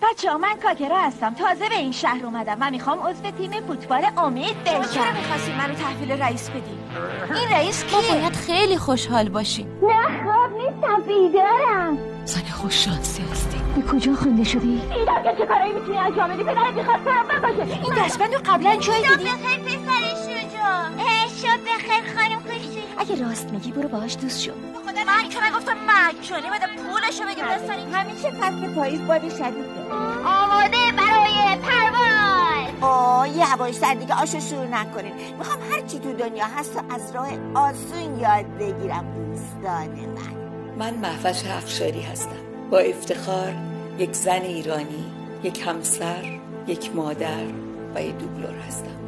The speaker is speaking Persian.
بچه‌ها من کاکرا هستم، تازه به این شهر اومدم و میخوام عضو تیم فوتبال امید بشم. چرا می‌خواستی منو تحویل رئیس بدی؟ این رئیس کیه؟ ما باید خیلی خوشحال باشیم. نه خواب نیستم، بیدارم. زن خوش شانسی هستی. به کجا خونده شدی؟ بیدار که چه کارایی میتونی انجام بدی؟ پدرت میخواد سرم باشه. این دستبندو قبلا جایی دیدی؟ شب بخیر پسر شجاع. شب بخیر خانم خوشی. اگه راست میگی برو باهاش دوست شو. من که نگفتم مجانی بده پولشو بگیم بستنیم. همیشه فصل پاییز باد شدیده. آماده برای پرواز. یه هوای سر دیگه آشو شروع نکنین. میخوام هر چی تو دنیا هست از راه آسون یاد بگیرم دوستان من مهوش افشاری هستم. با افتخار یک زن ایرانی، یک همسر، یک مادر و یک دوبلور هستم.